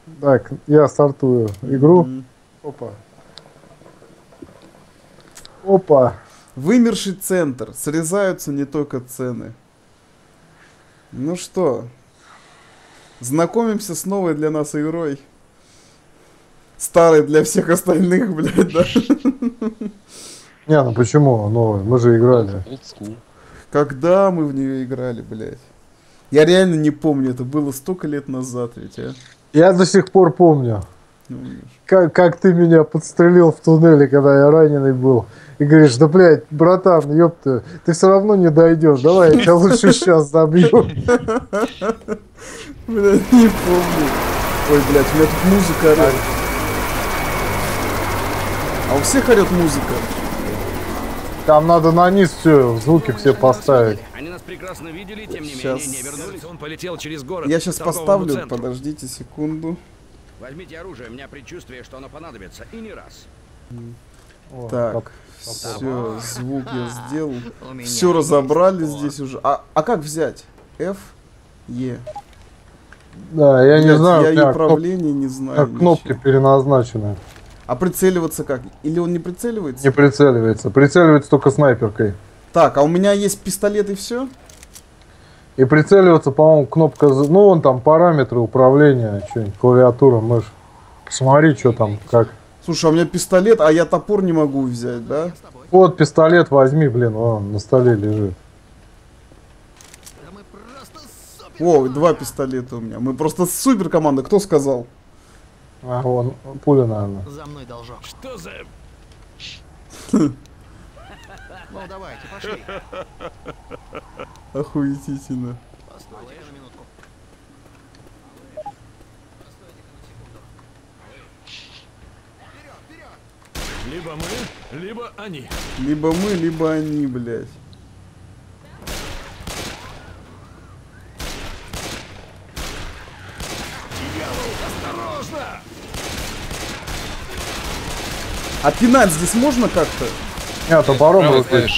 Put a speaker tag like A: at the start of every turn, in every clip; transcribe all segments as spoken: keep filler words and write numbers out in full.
A: Так, я стартую игру.
B: Mm-hmm.
A: Опа. Опа.
B: Вымерший центр. Срезаются не только цены. Ну что, знакомимся с новой для нас игрой. Старой для всех остальных, блядь, да?
A: Не, ну почему новая? Мы же играли.
B: Когда мы в нее играли, блядь? Я реально не помню, это было столько лет назад ведь, а?
A: Я до сих пор помню.
B: Ну,
A: как, как ты меня подстрелил в туннеле, когда я раненый был. И говоришь, да, блядь, братан, ёпта, ты все равно не дойдешь. Давай, я тебя лучше сейчас забью.
B: Блядь, не помню. Ой, блядь, у меня тут музыка орёт. А у всех орёт музыка.
A: Там надо на низ все, звуки все поставить.
C: Они нас прекрасно видели, тем не
B: Сейчас.
C: менее не вернулись. Он полетел через город.
B: Я сейчас поставлю, центру. Подождите секунду.
C: Возьмите оружие, у меня предчувствие, что оно понадобится, и не раз.
A: О,
B: так, все, звук я сделал. Все разобрали здесь уже. А, а как взять? F, E.
A: Да, я
B: Блядь,
A: не знаю.
B: Я и управление не знаю.
A: Кнопки ничего. Переназначены.
B: А прицеливаться как? Или он не прицеливается?
A: Не прицеливается. Прицеливается только снайперкой.
B: Так, а у меня есть пистолет и все?
A: И прицеливаться, по-моему, кнопка... Ну, вон там параметры управления, что-нибудь, клавиатура, мышь. Посмотри, что там, как.
B: Слушай, а у меня пистолет, а я топор не могу взять, да?
A: Вот пистолет возьми, блин, он на столе лежит.
B: О, два пистолета у меня. Мы просто супер команда. Кто сказал?
A: А, вон, пуля, наверное.
D: За мной должок.
C: Что за...
D: Ну, давайте, пошли.
B: Охуетительно.
D: Постойте на минутку.
C: Либо мы, либо они.
B: Либо мы, либо они, блядь.
C: Осторожно!
B: А пинать здесь можно как-то?
A: Нет, топором руки.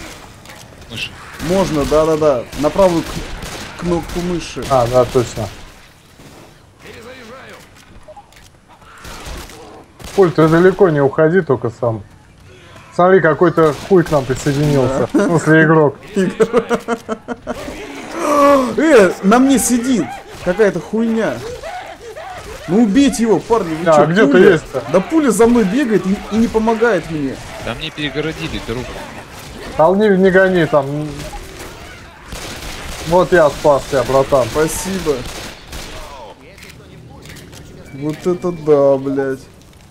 B: Можно, да-да-да. На правую к кнопку мыши.
A: А, да, точно.
C: Перезаряжаю.
A: Пуль, ты далеко не уходи, только сам. Смотри, какой-то хуй к нам присоединился. Да. В смысле, игрок.
B: Э, на мне сидит какая-то хуйня. Ну убейте его, парни, вы
A: а,
B: чё,
A: где ты есть-то?
B: Да пуля за мной бегает и, и не помогает мне.
E: Да мне перегородили дорогу.
A: Там не, не гони, там... Вот я спас тебя, братан.
B: Спасибо. Вот это да, блядь.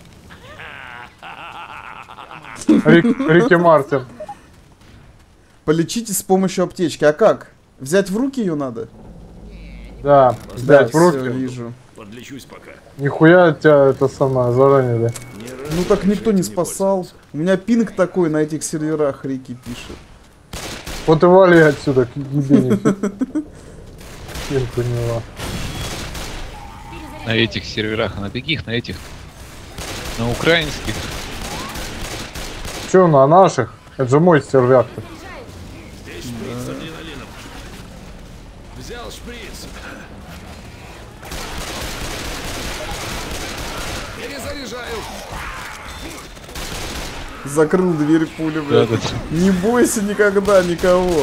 A: Рик, Рики Мартин.
B: Полечите с помощью аптечки. А как? Взять в руки ее надо?
A: Да, взять
B: да,
A: в руки.
B: Всё, вижу.
C: Подлечусь пока.
A: Нихуя тебя это самое заранее, да?
B: Ну так никто не спасал. У меня пинг такой на этих серверах, Рики пишет.
A: Вот и вали отсюда, к ебени. Я не поняла.
E: На этих серверах, а на каких? На этих? На украинских.
A: Че, на наших? Это же мой сервяк-то.
C: Здесь шприц с адреналином. Взял шприц. Перезаряжаю.
B: Закрыл дверь пули, блядь.
E: Да, да, да.
B: Не бойся никогда никого.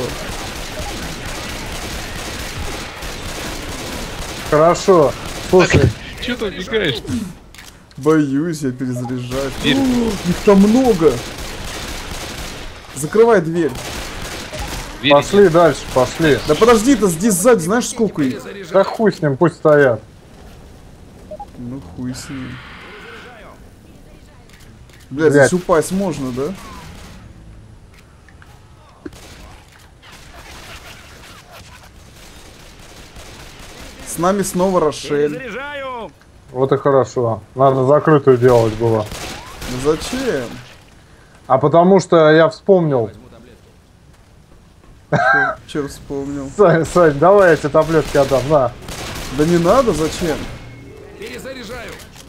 A: Хорошо. Слушай.
E: Че ты убегаешь?
B: Боюсь, я перезаряжаюсь.
E: Дверь.
B: О, их там много. Закрывай дверь.
E: Дверь.
A: Пошли дальше, пошли.
B: Да подожди, то здесь сзади, знаешь сколько их?
A: Да хуй с ним, пусть стоят.
B: Ну хуй с ним. Блядь,
A: Блядь.
B: здесь упасть можно, да? С нами снова Рошель.
C: Перезаряжаю.
A: Вот и хорошо. Надо закрытую делать было.
B: Ну зачем?
A: А потому что я вспомнил.
B: Че, че вспомнил?
A: Сань, Сань, давай я тебе таблетки отдам, на.
B: Да не надо, зачем?
C: Перезаряжаю.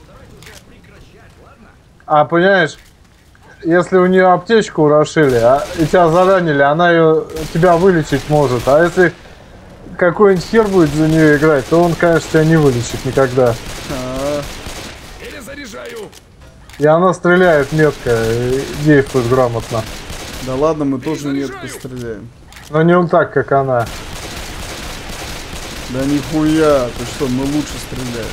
A: А понимаешь, если у нее аптечку расшили, а, и тебя заранили, она ее, тебя вылечить может. А если какой-нибудь хер будет за нее играть, то он, конечно, тебя не вылечит никогда.
B: А,
C: Перезаряжаю!
A: И она стреляет метко, и действует грамотно.
B: Да ладно, мы тоже метко стреляем.
A: Но не он так, как она.
B: Да нихуя, ты что, мы лучше стреляем.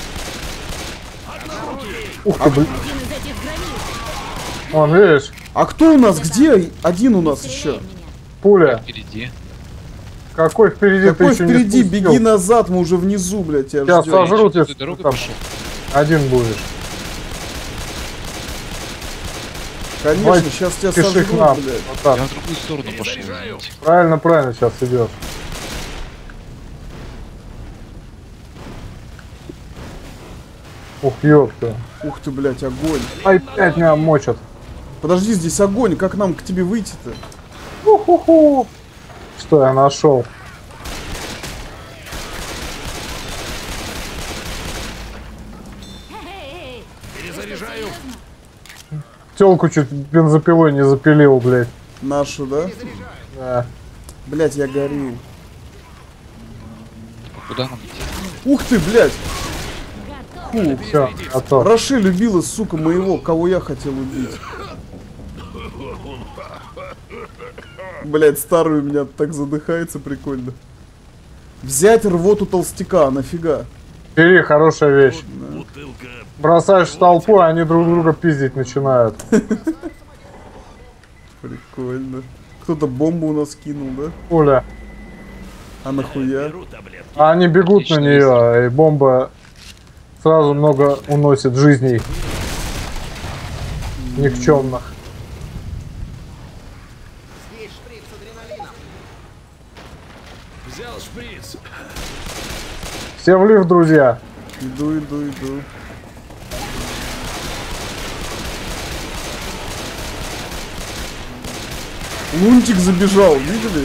A: Ух ты, блин. Вон, видишь,
B: А кто у нас? Где? Один у нас еще.
A: пуля.
E: Впереди.
A: Какой впереди
B: Какой
A: ты еще
B: впереди?
A: не спустил?
B: Беги назад, мы уже внизу, блядь, тебя
A: Сейчас
B: ждем.
A: сожрут,
E: Ты
A: если
E: дорогу
A: ты там
E: пошел.
A: один будешь.
B: Конечно,
A: Давай,
B: сейчас тебя
A: Пиши к
B: сожрут,
A: нам.
B: блядь.
A: Вот так.
E: Я в другую сторону пошел. извините.
A: Правильно, правильно сейчас идешь. Ух, ёпта.
B: Ух ты, блядь, огонь.
A: Ай, блядь, меня мочат.
B: Подожди, здесь огонь, как нам к тебе выйти-то?
A: Уху-ху. Что я нашел?
C: Перезаряжаю!
A: Телку чуть бензопилой не запилил, блядь.
B: Нашу, да?
A: Да.
B: Блядь, я горю.
E: А куда нам идти?
B: Ух ты, блядь. Фу.
A: Все, готов.
B: Раши любила, сука, моего, кого я хотел убить. Блядь, старый у меня так задыхается, прикольно. Взять рвоту толстяка, нафига?
A: Бери, хорошая вещь. Бросаешь в толпу, и они друг друга пиздить начинают.
B: Прикольно. Кто-то бомбу у нас кинул, да?
A: Пуля.
B: А нахуя?
A: А они бегут
E: Отлично,
A: на нее, и бомба сразу много уносит жизней. Никчемных.
D: Здесь шприц с адреналином.
C: Взял шприц!
A: Все в лифт, друзья.
B: Иду, иду, иду. Лунтик забежал, видели?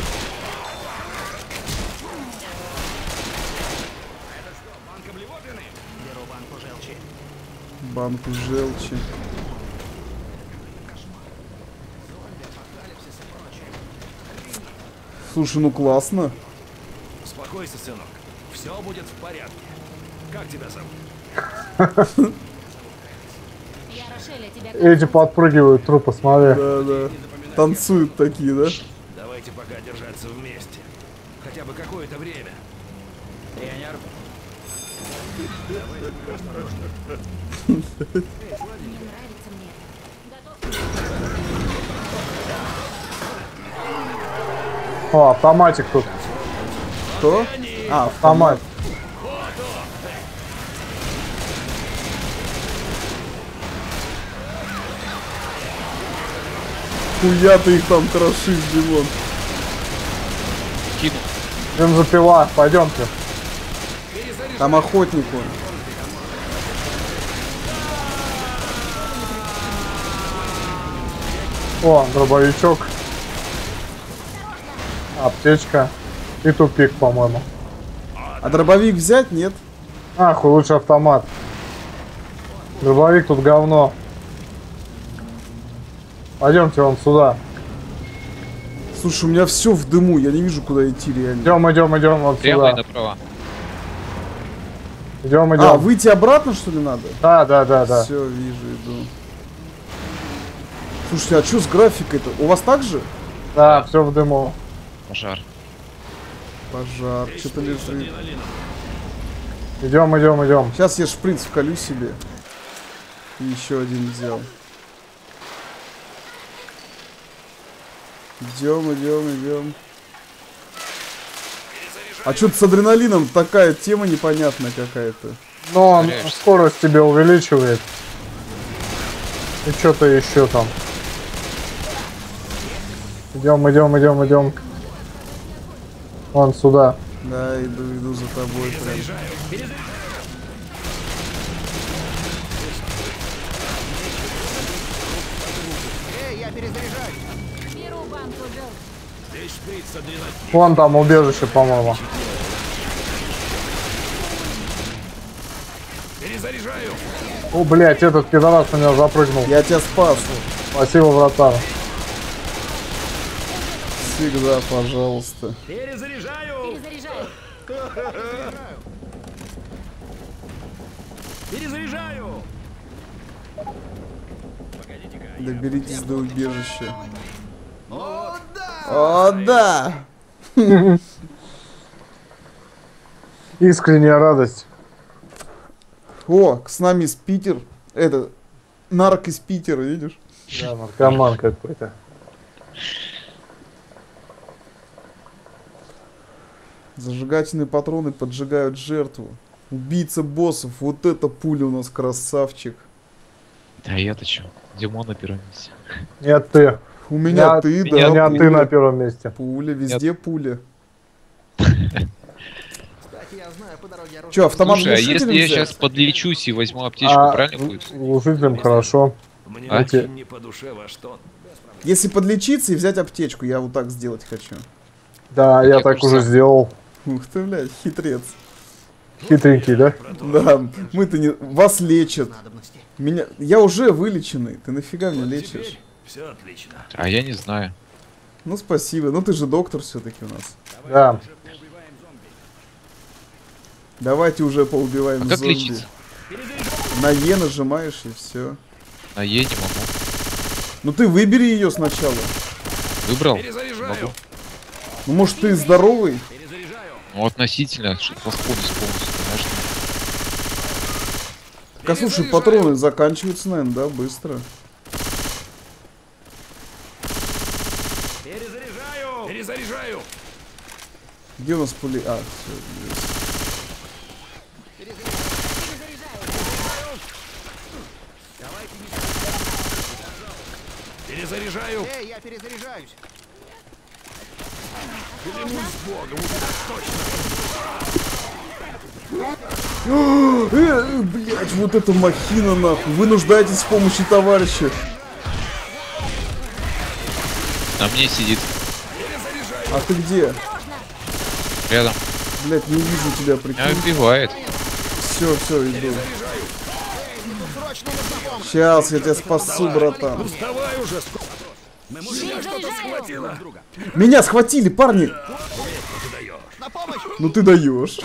D: Беру банку желчи.
B: Банку желчи. Слушай, ну классно.
C: Успокойся, сынок. Все будет в порядке. Как тебя зовут?
F: Я Рошель, а тебя
A: Эти подпрыгивают, трупы, смотри.
B: Да, да. Танцуют такие, да?
C: Давайте пока держаться вместе. Хотя бы какое-то время. Тренер.
F: не нравится мне. Готов?
A: О, автоматик тут.
B: Кто? А,
A: Автомат.
B: хуя ты их там крошишь, Димон.
E: Кинул.
A: Бензопила, пойдемте.
B: Там охотник он.
A: О, дробовичок. Аптечка. И тупик, по-моему.
B: А дробовик взять? Нет?
A: Ах, лучше автомат. Дробовик тут говно. Пойдемте вон сюда.
B: Слушай, у меня все в дыму, я не вижу, куда идти реально.
A: Идем, идем, идем вот
E: Прямо и
A: сюда.
E: направо.
A: Идем, идем.
B: А, выйти обратно, что ли, надо?
A: Да, да, да, да.
B: Все, вижу, иду. Слушайте, а что с графикой-то? У вас так же?
A: Да, все в дыму.
E: Пожар.
B: Пожар, что-то лежит.
A: Идем, идем, идем.
B: Сейчас я шприц вколю себе. И еще один взял. Идем, идем, идем. А что-то с адреналином такая тема непонятная какая-то.
A: Но он
E: Теряешься.
A: скорость тебе увеличивает. И что-то еще там. Идем, идем, идем, идем. Вон сюда.
B: Да, иду, иду за тобой прям.
D: Эй, я перезаряжаю.
F: Беру банку желчи.
C: Здесь шприц с адреналином.
A: Вон там убежище, по-моему.
C: Перезаряжаю.
A: О, блядь, этот пидорас на меня запрыгнул.
B: Я тебя спас.
A: Спасибо, братан.
B: Всегда, пожалуйста.
C: Перезаряжаю.
F: Перезаряжаю.
C: Перезаряжаю.
B: Доберитесь до убежища. О, да!
A: Искренняя радость.
B: О, с нами из Питер. Это, нарк из Питера, видишь?
A: Да, наркоман какой-то.
B: Зажигательные патроны поджигают жертву. Убийца боссов. Вот это пуля у нас красавчик.
E: А я-то чё? Димон на первом месте.
A: Нет, ты.
B: У меня
A: Я-
B: ты,
E: меня
B: да.
A: Не,
B: пуля.
A: ты на первом месте.
B: Пуля, везде пуля.
D: Кстати, я знаю по дороге оружие.
B: Че, автомат
E: Слушай, а
B: глушителем
E: если я
B: взять?
E: сейчас подлечусь и возьму аптечку,
A: А,
E: правильно будет?
A: глушителем хорошо.
C: Мне
E: А?
C: очень не по душе ваш тон.
B: Если подлечиться и взять аптечку, я вот так сделать хочу.
A: Да, я
E: Я
A: так
E: тоже
A: уже
E: сам.
A: сделал.
B: Ух ты, блядь, хитрец.
A: Хитренький, да?
B: Да, мы-то не... Вас лечат.
D: Надобности.
B: Меня... Я уже вылеченный. Ты нафига меня лечишь?
C: Теперь все отлично.
E: А я не знаю.
B: Ну спасибо. Ну ты же доктор все-таки у нас.
A: Да.
B: Давайте уже поубиваем
E: А как
B: зомби.
E: лечиться?
B: На Е нажимаешь и все.
E: На Е не могу.
B: Ну ты выбери ее сначала.
E: Выбрал?
C: Перезаряжаю.
E: Могу.
B: Ну может ты здоровый?
C: Перезаряжаю.
E: Ну, относительно, чтобы восполнить полностью, конечно.
B: Так, а слушай, патроны заканчиваются, наверное, да, быстро.
C: Перезаряжаю. Перезаряжаю.
B: Где у нас пули? А, все, есть.
C: Перезаряжаю.
D: Эй, я перезаряжаюсь.
C: Клянусь богом, у тебя точно.
B: Э, блять, вот эта махина нахуй. Вы нуждаетесь в помощи товарища.
E: На мне сидит
B: А ты где?
E: рядом.
B: Блять, не вижу тебя,
E: Меня
B: прикинь.
E: убивает.
B: Все, все, иду. Сейчас я тебя спасу, братан.
C: Вставай уже. Меня что-то схватило.
B: Меня схватили, парни.
D: На помощь!
B: Ну ты даешь.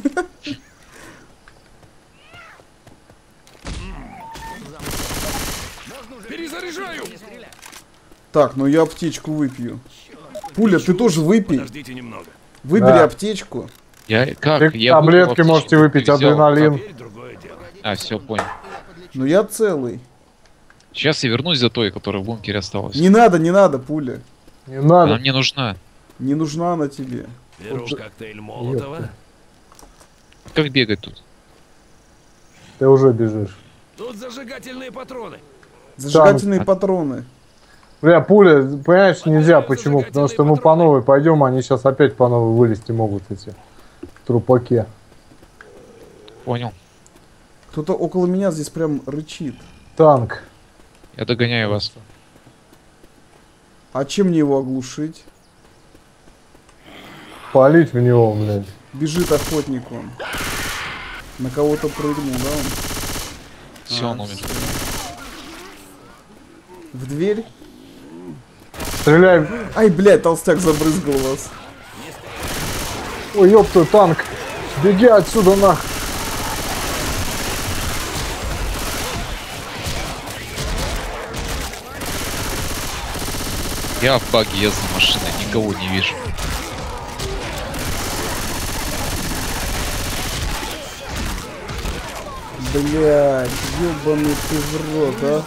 C: Перезаряжаю.
B: Так, ну я аптечку выпью. Пуля, ты тоже выпей.
C: Подождите немного.
B: Выбери
A: Да.
B: аптечку.
E: Я как?
A: Ты
E: Я
A: таблетки
E: выпил
A: можете
E: аптечку,
A: выпить,
E: ты взял.
A: адреналин.
C: Теперь другое дело.
E: А, все, понял.
B: Ну я целый.
E: Сейчас я вернусь за той, которая в бункере осталась.
B: Не надо, не надо, пуля.
A: Не
E: Она
A: надо.
E: мне нужна.
B: Не нужна она тебе.
C: Беру
A: Вот-
C: коктейль Молотова.
E: Как бегать тут?
A: Ты уже бежишь.
C: Тут зажигательные патроны.
B: Зажигательные
E: Там-
B: патроны.
A: Бля, пуля, понимаешь, нельзя. Почему? Потому что мы по новой пойдем, они сейчас опять по новой вылезти могут, эти трупаки.
E: Понял.
B: Кто-то около меня здесь прям рычит.
A: Танк.
E: Я догоняю вас.
B: А чем мне его оглушить?
A: Палить в него, блядь.
B: Бежит охотник он. На кого-то прыгнул, да он?
E: Все,
B: А,
E: он умер.
B: всё. В дверь?
A: Стреляй.
B: Ай, блядь, толстяк забрызгал вас.
A: Ой, ёпта, танк. Беги отсюда, нах.
E: Я в баге, я за машиной, никого не вижу.
B: Блядь, ёбаный ты в рот, а.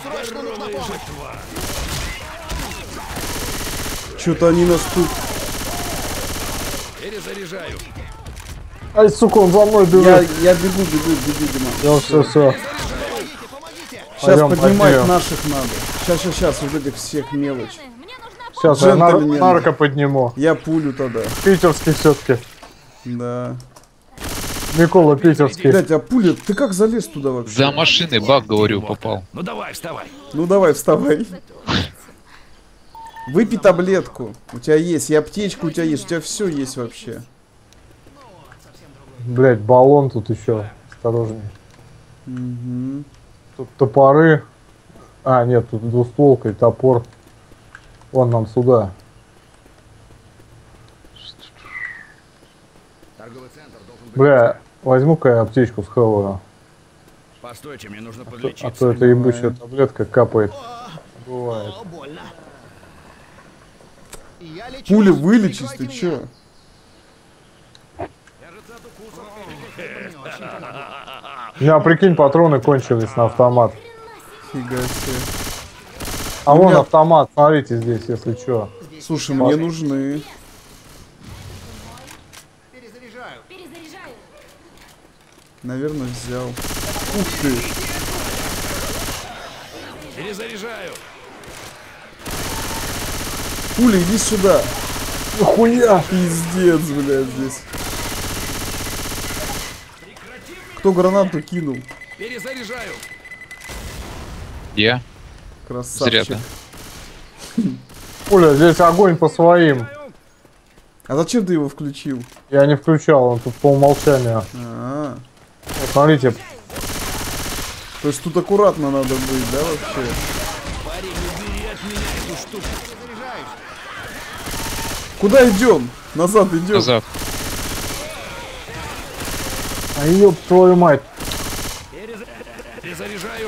B: Чё-то они нас тут...
C: Перезаряжаю.
A: Ай, сука, он за мной
B: Я,
A: бежит.
B: я бегу, бегу, бегу, Дима.
A: Все, все, все.
B: Сейчас
A: Пойдем,
B: поднимать
A: пойдем.
B: наших надо. Сейчас, сейчас, сейчас, вот этих всех мелочь.
F: Мне нужна
A: Сейчас я нар-
B: Джентльмен.
A: нарко подниму.
B: Я пулю тогда.
A: Питерский все-таки.
B: Да.
A: Микола питерский.
B: Блять, а пуля, ты как залез туда вообще?
E: За машиной баг, говорю, попал.
C: Ну давай, вставай.
B: Ну давай, вставай. Выпей таблетку. У тебя есть, и аптечка у тебя есть, у тебя все есть вообще.
A: Блять, баллон тут еще. Осторожней.
B: Угу.
A: Тут топоры. А, нет, тут двустволка и топор. Вон нам сюда. Бля, возьму-ка я аптечку схаваю.
C: Постойте, мне нужно
A: А то,
C: подлечиться.
A: а то эта ебучая таблетка капает. Бывает.
D: О, больно. Я лечусь,
B: Пуля вылечись, ты
D: прикройте
B: чё?
D: меня.
A: У меня, прикинь, патроны кончились на автомат.
B: Фига себе.
A: А
B: У
A: вон
B: меня-
A: автомат, смотрите здесь, если что.
B: Слушай, мне нужны.
D: Перезаряжаю.
F: Перезаряжаю.
B: Наверное, взял. Ух ты.
C: Перезаряжаю.
B: Пуля, иди сюда.
A: Хуя!
B: Пиздец, блядь, здесь. Кто гранату кинул?
C: Перезаряжаю.
E: Я?
B: Красавчик.
E: Зря
A: Пуля, здесь огонь по своим.
B: А зачем ты его включил?
A: Я не включал, он тут по умолчанию.
B: А,
A: Вот, смотрите,
B: то есть тут аккуратно надо быть, да, вообще?
C: Парень, убери от меня эту штуку.
B: Куда идем? Назад идем.
E: Назад.
A: а ёб твою мать.
C: Перезаряжаю.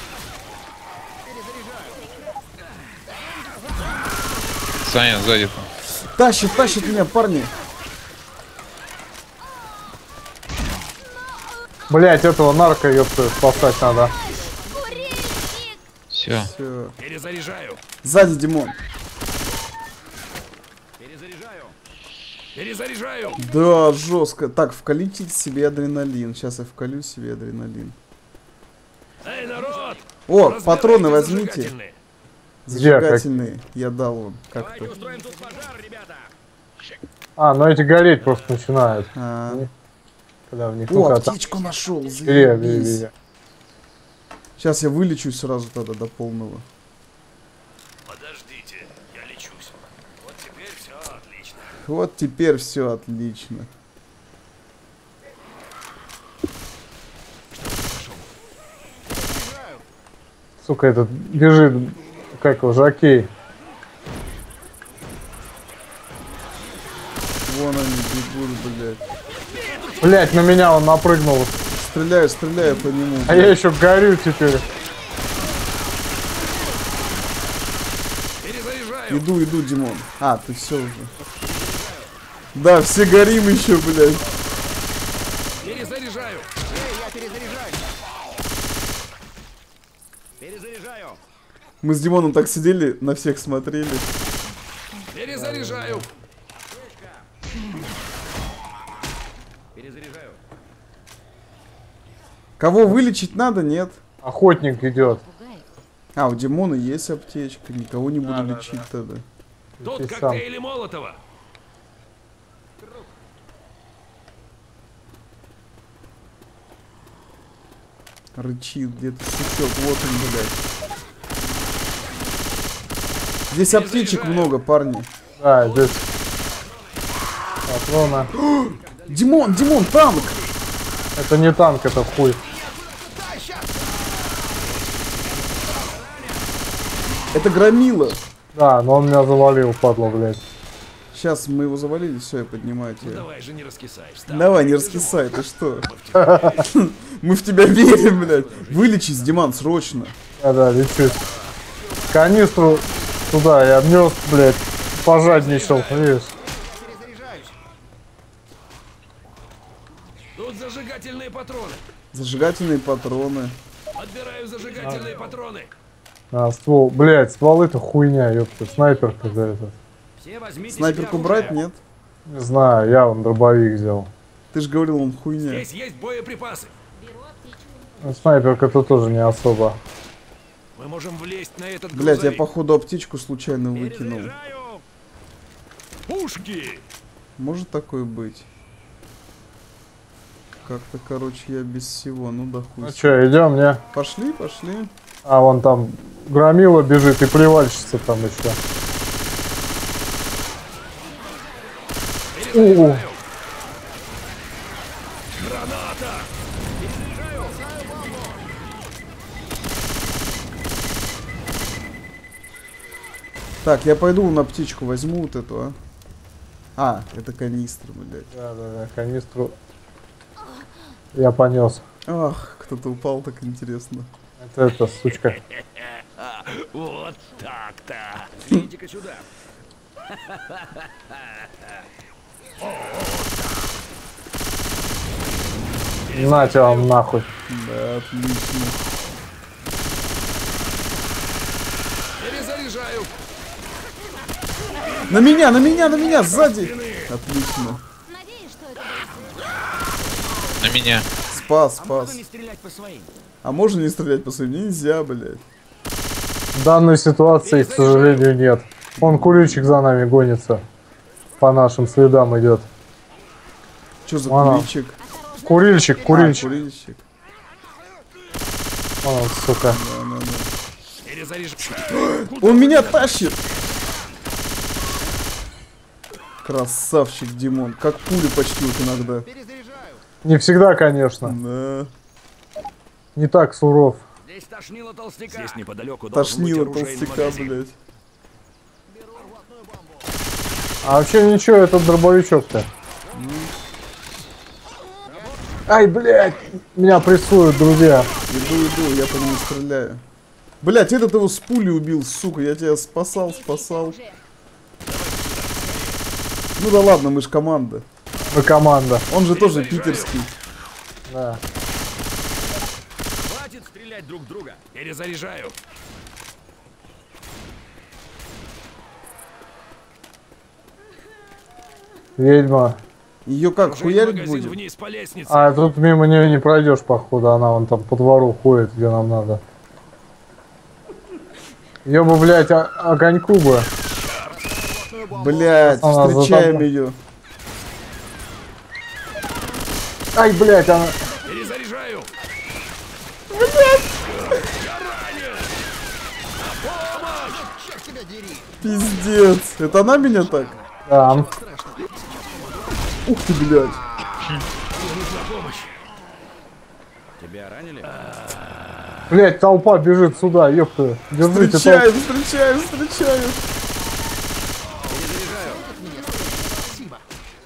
E: Саня, сзади там.
B: Тащит, тащит меня, парни.
A: Блять, этого нарко, ёпта, спасать надо.
E: Все.
B: Все.
C: Перезаряжаю.
B: Сзади, Димон.
C: Перезаряжаю. Перезаряжаю.
B: Да, жестко. Так, вкалите себе адреналин. Сейчас я вкалю себе адреналин.
C: Эй, народ!
B: О,
C: разбирайте
B: патроны возьмите.
C: зажигательные.
B: Зажигательные. Я дал вам. Как-то.
C: Давайте устроим тут пожар, ребята.
A: А, ну эти гореть просто начинают.
B: А.
A: Когда в них
B: О,
A: ну-ка, там.
B: птичку нашел.
A: Бери, бери,
B: Заебись.
A: бери.
B: Сейчас я вылечу сразу тогда до полного.
C: Подождите, я лечусь. Вот теперь все отлично.
B: Вот теперь все отлично.
A: Сука, этот бежит, как его, жокей.
B: Вон они бегут, блядь.
A: Блять, на меня он напрыгнул.
B: Стреляю, стреляю по нему.
A: А я еще горю теперь.
C: Перезаряжаю.
B: Иду, иду, Димон. А, ты все уже. Да, все горим еще, блядь.
C: Перезаряжаю.
D: Эй, я перезаряжаю. Перезаряжаю.
B: Мы с Димоном так сидели, на всех смотрели.
C: Перезаряжаю. Перезаряжаю.
B: Кого вылечить надо, нет?
A: Охотник идет.
F: Пугает.
B: А, у Димона есть аптечка, никого не буду лечить тогда.
C: Тут
A: Ты сам.
C: коктейли Молотова.
B: Рычит где-то сучок, вот он, блядь. Здесь аптечек много, парни.
A: Да, здесь патрона.
B: Димон, Димон, танк!
A: Это не танк, это хуй.
B: Это громила.
A: Да, но он меня завалил, падла, блядь.
B: Сейчас мы его завалили, все, я поднимаю тебя.
C: Давай же не раскисай. Встал.
B: Давай, не раскисай, ты что? Мы в тебя верим, блядь. Вылечись, Диман, срочно.
A: Да-да, лечусь. Канистру туда я внес, блядь, пожадничал, видишь.
D: Перезаряжаюсь.
C: Тут зажигательные патроны.
B: Зажигательные патроны.
C: Отбираю зажигательные патроны.
A: А, ствол, блядь, стволы-то хуйня, ёпта, снайперка, да, это.
C: Все возьмите
B: Снайперку
C: себе
B: брать,
C: оружие.
B: нет?
A: Не знаю, я вон дробовик взял.
B: Ты же говорил, он хуйня.
C: Здесь есть боеприпасы.
F: Беру аптечку.
A: Ну, снайперка-то тоже не особо.
C: Мы можем влезть на этот
B: Блять, я
C: грузовик.
B: походу аптечку случайно выкинул.
C: Перезаряжаю. Пушки.
B: Может такое быть? Как-то, короче, я без всего. Ну да хуй.
A: Ну чё, идем, не?
B: Пошли, пошли.
A: А, вон там громила бежит и плевальщица там еще.
C: Перезаряжаю. Граната. Перезаряжаю.
B: Так, я пойду на птичку возьму вот эту, а. А, это канистра, блядь.
A: Да, да, да, канистру. Я понес.
B: Ах, кто-то упал, так интересно.
A: Это, это сучка.
C: Вот так-то. Идите-ка сюда.
A: На тебя вам нахуй.
B: Да, отлично.
C: Перезаряжаю.
B: На меня, на меня, на меня, сзади. Отлично.
F: Надеюсь, что это будет.
E: На меня.
B: Спас,
D: А
B: спас.
D: можно не стрелять по своим?
B: А можно не стрелять по своим? Нельзя, блядь.
A: В данной ситуации, к сожалению, нет. Он курильщик за нами гонится. По нашим следам идет.
B: Что за
A: Ладно.
B: куличик?
A: Курильщик,
B: А,
A: курильщик.
B: курильщик.
A: О, сука.
B: Да, да, да.
C: Перезаряжаю.
B: Он меня тащит! Красавчик Димон. Как пули почти вот иногда.
D: Перезаряжаю.
A: Не всегда, конечно.
B: Да.
A: Не так суров.
C: Здесь тошнило толстяка. Здесь неподалеку должен быть
B: Тошнило
C: оружейный
B: толстяка,
C: магазин.
B: блядь.
A: А вообще ничего, этот дробовичок-то. Ай, блядь! Меня прессуют, друзья.
B: Иду, иду, я по нему стреляю. Блядь, этот его с пули убил, сука. Я тебя спасал, спасал. Ну да ладно, мы ж команда.
A: Мы команда.
B: Он же тоже питерский.
A: Да.
C: Хватит стрелять друг в друга. Перезаряжаю.
A: Ведьма.
B: Ее как,
C: Оружейный
B: хуярить
C: магазин
B: будем?
C: вниз по лестнице.
A: А тут мимо нее не пройдешь, походу. Она вон там по двору ходит, где нам надо. Ее бы, блядь, о- огоньку бы.
B: Блядь,
A: Она за
B: встречаем
A: тобой.
B: ее.
A: Ай, блядь, она...
C: Перезаряжаю.
D: Черт тебя дери.
B: Пиздец. Это она меня так?
A: Да.
B: Ух ты, блядь.
C: Нужна помощь. Тебя ранили?
A: Блядь, толпа бежит сюда, ёпта. Держите
B: Встречаю,
A: толпу.
B: встречаю, встречаю.
D: Спасибо.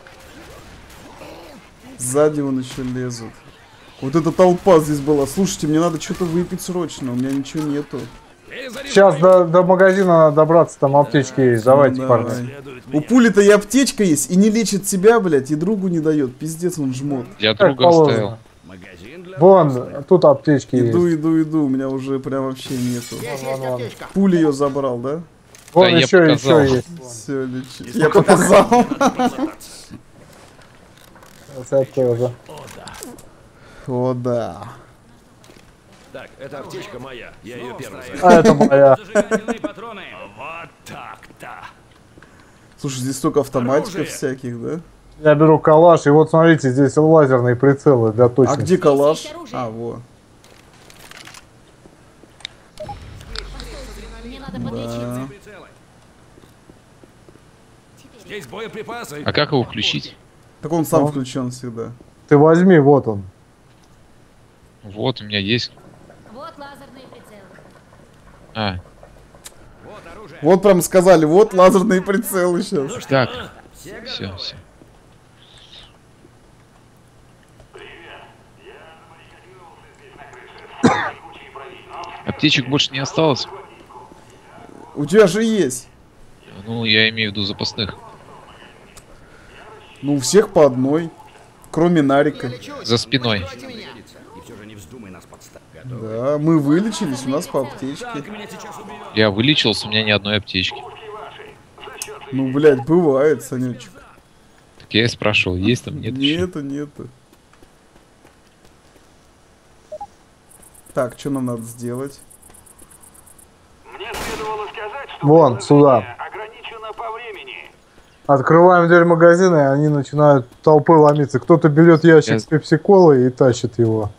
B: Сзади вон еще лезут. Вот эта толпа здесь была. Слушайте, мне надо что-то выпить срочно. У меня ничего нету.
C: Перезаряжаю.
A: Сейчас до, до магазина надо добраться, там аптечки есть. Давайте,
B: давай.
A: парни.
C: Следует
B: У
C: меня.
B: пули-то и аптечка есть, и не лечит себя, блядь, и другу не дает. Пиздец, он жмот.
E: Я
A: Как
E: друга оставил.
A: положено.
C: Магазин для
A: Вон, тут аптечки
B: Иду,
A: есть.
B: иду, иду. У меня уже прям вообще нету.
D: Здесь есть
A: вон, вон.
D: аптечка.
B: Пули ее забрал, да?
A: Вон
E: Да, я
A: еще,
E: показал.
A: еще есть.
B: Все, лечит. Я показал.
A: Вот это тоже.
B: О, да.
C: Так, эта аптечка моя. Я ее первый заряжу.
A: А это моя.
C: Зажигательные патроны. Вот так-то.
B: Слушай, здесь столько автоматиков
C: Оружие.
B: всяких, да?
A: Я беру калаш, и вот смотрите, здесь лазерные прицелы для
B: А
A: точности.
B: где калаш?
F: есть оружие.
B: А, во.
F: Мне надо подлечиться.
C: Прицелы. Здесь боеприпасы.
E: А как его включить?
B: Так он сам
A: Ну.
B: включен всегда.
A: Ты возьми, вот он.
E: Вот, у меня есть.
F: Вот лазерные прицелы.
E: А,
C: Вот оружие.
B: Вот прям сказали, вот лазерные прицелы сейчас.
E: так.
C: Все
E: Все,
C: готовы?
E: все. Аптечек больше не осталось.
B: У тебя же есть.
E: Ну, я имею в виду запасных.
B: Ну, у всех по одной. Кроме Нарика.
E: За спиной.
D: Прикройте меня.
C: И все же не вздумай нас подставить. Готовы?
B: Да, мы вылечились, у нас по аптечке.
C: Так, меня сейчас убьют.
E: Я вылечился, у меня ни одной аптечки.
B: Ну, блядь, бывает, Санечек.
E: Так я и спрашивал, есть там, нет еще?
B: Нету, нету. Так, что нам надо сделать?
C: Мне следовало сказать, что
A: Вон, сюда.
C: ограничено по времени.
A: Открываем дверь магазина, и они начинают толпой ломиться. Кто-то берет ящик
E: Я-
A: с пепси-колой и тащит его.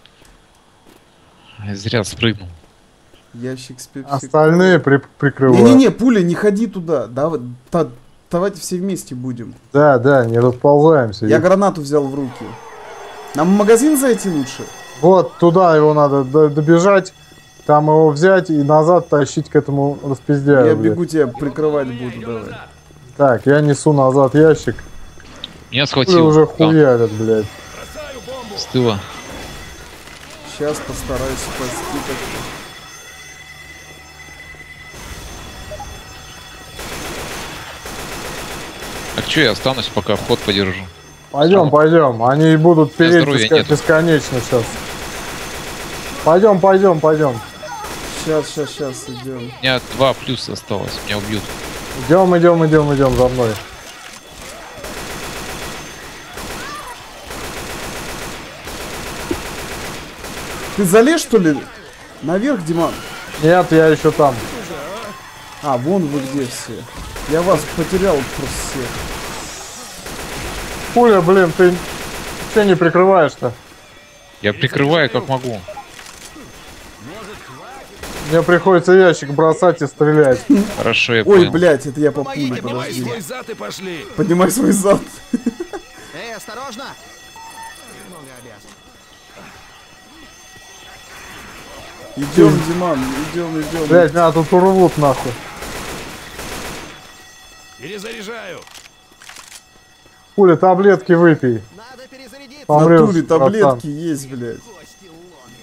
E: Я зря спрыгнул.
B: Ящик с пепси.
A: Остальные при- прикрывают.
B: Не-не-не, пуля, не ходи туда. Давай, та- давайте все вместе будем.
A: Да, да, не расползаемся.
B: Я гранату взял в руки. Нам в магазин зайти лучше?
A: Вот туда его надо д- добежать, там его взять и назад тащить к этому распиздяю.
B: Я
A: блядь.
B: бегу тебя прикрывать буду, давай.
A: Так, я несу назад ящик.
E: Меня
A: Пули
E: схватил.
A: уже
E: Там,
A: хуярят, блядь.
C: Бросаю бомбу.
E: с тыла.
B: Сейчас постараюсь спасти как.
E: Так что я останусь, пока вход подержу.
A: Пойдем, пойдем. Они будут переть
E: здоровья
A: беско-
E: нету.
A: бесконечно сейчас. Пойдем, пойдем, пойдем.
B: Сейчас, сейчас, сейчас идем.
E: У меня два плюса осталось, меня убьют.
A: Идем, идем, идем, идем за мной.
B: Ты залез, что ли? Наверх, Диман?
A: Нет, я еще там.
B: А, вон вы где все. Я вас потерял просто всех.
A: Пуля, блин, ты че не прикрываешь-то?
E: Я прикрываю как могу.
A: Мне приходится ящик бросать и стрелять.
E: Хорошо, я
B: Ой,
E: понял.
B: блядь, это я по пуле,
C: Поднимай
B: подожди.
C: свой зад и пошли.
B: Поднимай свой зад.
D: Эй, осторожно! Много обязан.
B: Идем, Диман, идем, идем.
A: Блять, меня тут урвут нахуй.
C: Перезаряжаю.
A: Пуля, таблетки выпей.
D: Надо перезарядиться.
B: В
A: Помрёшь,
B: натуре таблетки
A: братан.
B: есть, блядь.
D: Кости ломит.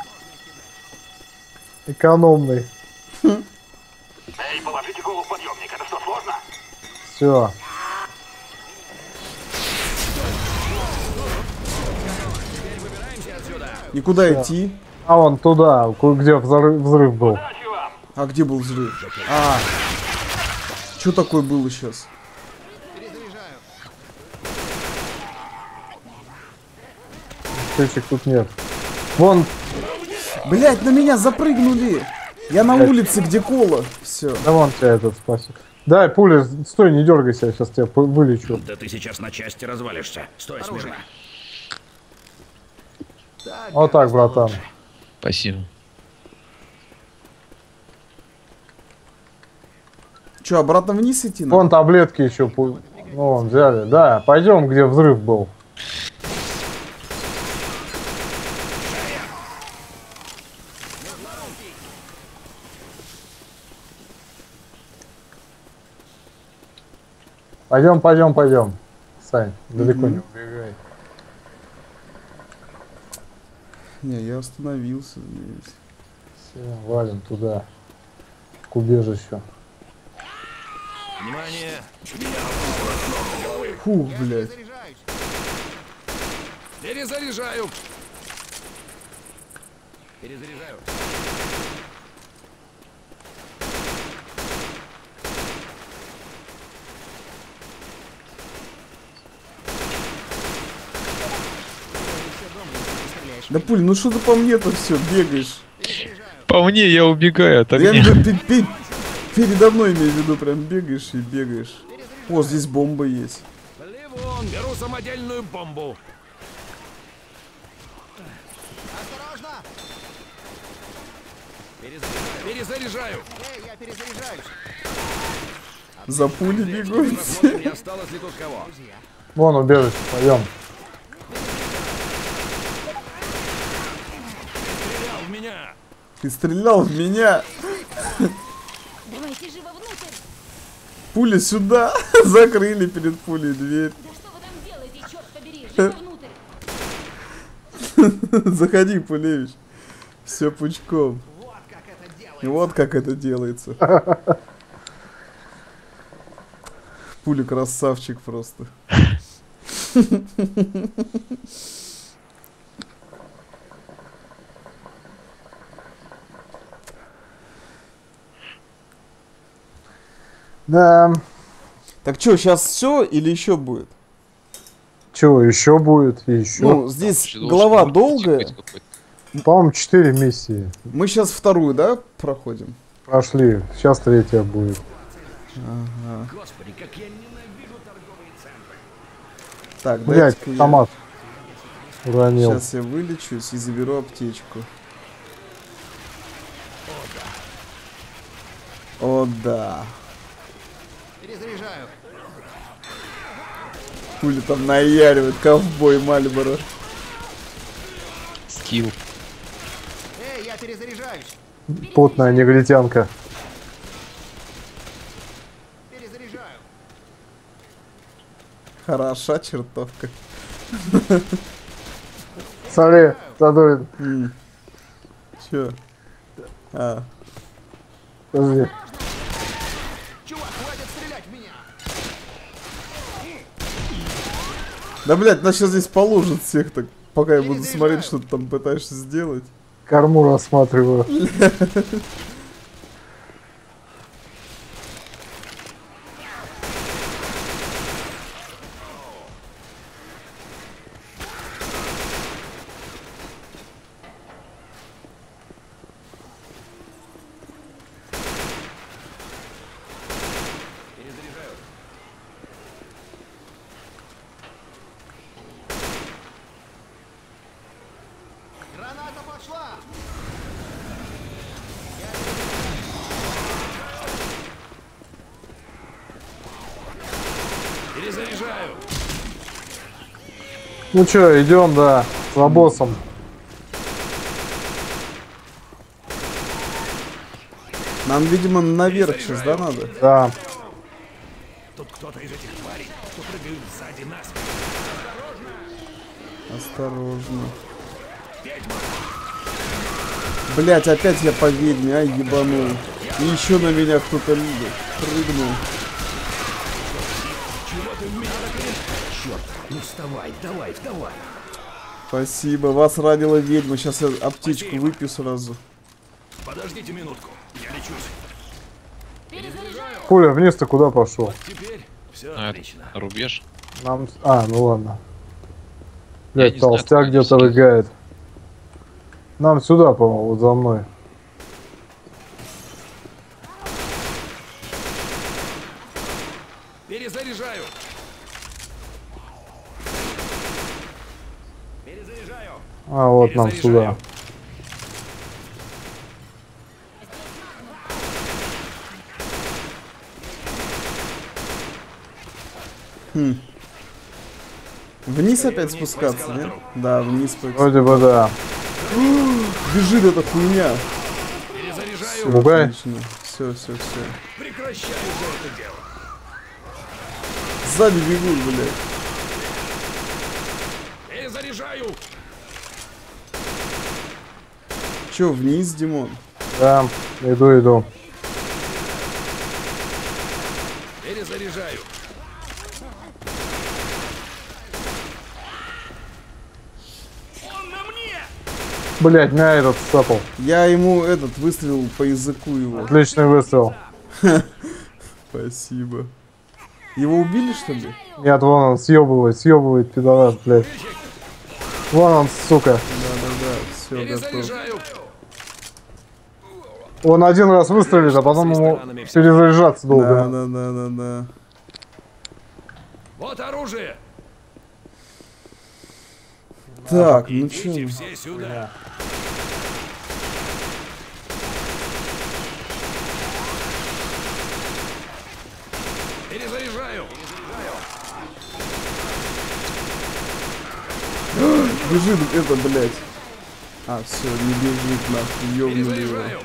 A: Экономный.
G: Эй, положите голову в подъемник, это что, сложно?
A: Все.
B: И куда идти?
A: А вон туда, ку- где взрыв, взрыв был.
G: Удачи вам!
B: А где был взрыв? А, что такое было сейчас?
D: Перезаряжаю.
A: Птичек тут нет. Вон,
B: Блять, на меня запрыгнули. Я на улице, где кола. Все.
A: да вон тебя этот спасет. Дай пули, стой, не дергайся, я сейчас тебя по- вылечу.
C: Да ты сейчас на части развалишься. Стой смирно.
A: Вот так, братан.
E: Спасибо.
B: Че, обратно вниз идти? надо?
A: Вон таблетки еще, пу- ну, вон, взяли. Да, пойдем, где взрыв был. Пойдем, пойдем, пойдем. Сань, далеко не убегай.
B: Не, я остановился здесь.
A: Все, валим туда. К убежищу.
C: Внимание.
B: Фух, блядь.
D: Перезаряжаюсь.
C: Перезаряжаю. Перезаряжаю.
B: Да пуль, ну что ты по мне-то все бегаешь?
E: По мне я убегаю от
B: Я
E: огня.
B: имею в виду, пе- пе- передо мной имею в виду, прям бегаешь и бегаешь. О, здесь бомба есть.
C: Ливон, беру самодельную бомбу.
D: Осторожно!
C: Перезаряжаю. Перезаряжаю.
D: Эй, я перезаряжаюсь.
B: За пулей бегу.
C: Посмотрим, не осталось ли тут кого.
A: Вон убежище, пойдем.
C: Стрелял в меня.
B: Ты стрелял в меня.
F: Давайте живо внутрь.
B: Пуля сюда. Закрыли перед пулей дверь.
F: Да что вы там делаете, черт побери, живо внутрь.
B: Заходи, Пулевич. Все пучком. Вот как это делается. Пуля красавчик просто.
A: Да.
B: Так что, сейчас все или еще будет?
A: Чего, еще будет? Еще.
B: Ну, здесь
E: Должен
B: голова
E: быть
B: долгая.
E: какой-то.
A: По-моему, четыре миссии
B: Мы сейчас вторую, да, проходим?
A: прошли. Сейчас третья будет.
C: Господи, как я ненавижу торговые центры.
B: Так,
A: Блять,
B: дайте-ка я-
A: автомат уронил.
B: Сейчас я вылечусь и заберу аптечку. О да.
D: Перезаряжаю.
B: Пули там наяривают, ковбой Мальборо.
E: Скилл.
D: Эй, я перезаряжаюсь.
A: Потная негритянка.
D: Перезаряжаю.
B: Хороша чертовка.
A: Смотри, Задорин.
B: М. Чё? А.
A: Подожди.
D: Чувак, хватит стрелять в меня!
B: Да, блядь, нас сейчас здесь положат всех так, пока я буду смотреть, что ты там пытаешься сделать.
A: Корму рассматриваю.
D: Граната пошла!
C: Перезаряжаю.
A: Ну чё, идем, да, за боссом.
B: Нам, видимо, наверх сейчас, да, надо?
A: Да.
C: Тут кто-то из этих тварей, кто прыгают сзади нас.
B: Осторожно. Блять, опять я по ведьме, ай, ебанул. И еще на меня кто-то прыгнул.
C: Чего ты в меня накрыл? Черт, ну вставай, давай, вставай.
B: Спасибо, вас ранила ведьма. Сейчас я аптечку выпью сразу.
C: Подождите минутку, я лечусь.
F: Перезаряжаю.
A: Пуля, вниз ты куда пошел?
C: Теперь все
E: А,
C: отлично.
E: это рубеж.
A: Нам... А, ну ладно.
E: Я
A: Блять,
E: не знаю,
A: толстяк
E: откуда
A: где-то
E: они
A: рыгает. Нам сюда, по-моему, вот за мной.
C: Перезаряжаю. Перезаряжаю.
A: А, вот нам
C: Перезаряжаю.
A: сюда.
B: Хм. Вниз опять
C: Вниз
B: спускаться,
C: по
B: нет?
C: эскалатору.
B: Да, вниз по
A: Вроде бы да.
B: Бежит эта хуйня.
C: Перезаряжаю.
A: Бугай.
B: Отлично. Все, все, все.
C: Прекращай уже это дело.
B: Сзади бегут, блядь.
C: Перезаряжаю.
B: Че, вниз, Димон?
A: Да, иду, иду.
C: Перезаряжаю. Он на мне!
A: Блять, меня этот сцапал.
B: Я ему этот выстрелил по языку его.
A: Отличный выстрел.
B: Спасибо. Его убили, что ли?
A: Нет, вон он съебывает, съебывает, пидорас, блядь. Вон он, сука.
B: Да-да-да, все, готов.
C: Перезаряжаю.
A: Он один раз выстрелит, а потом ему перезаряжаться долго.
B: Да-да-да-да-да.
C: Вот оружие.
B: Так, ну
C: Идите
B: чё?
C: все сюда. Перезаряжаю.
B: Бежит это, блядь. А, все, не бежит, нахуй, ёбнули его.
C: Перезаряжаю.